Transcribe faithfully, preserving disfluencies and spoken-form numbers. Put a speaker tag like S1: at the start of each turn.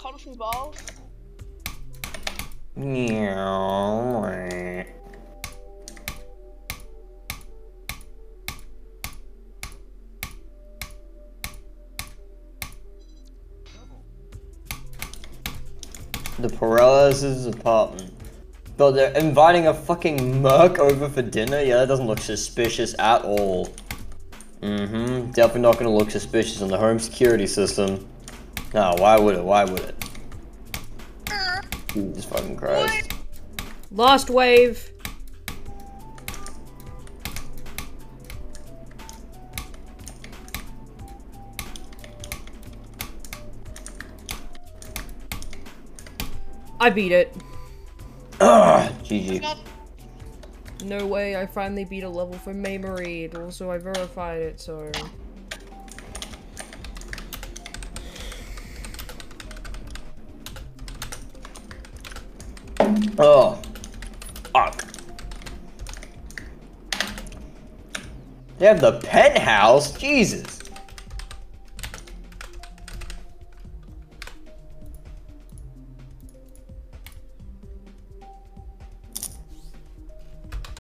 S1: country balls?
S2: Yeah. The Perez' apartment. But they're inviting a fucking merc over for dinner? Yeah, that doesn't look suspicious at all. Mm-hmm. Definitely not gonna look suspicious on the home security system. No, why would it? Why would it? Jesus fucking Christ.
S3: Lost wave. I beat it.
S2: Ugh, G G.
S3: No way, I finally beat a level for memory. And also, I verified it, so...
S2: Oh. Fuck. They have the penthouse? Jesus.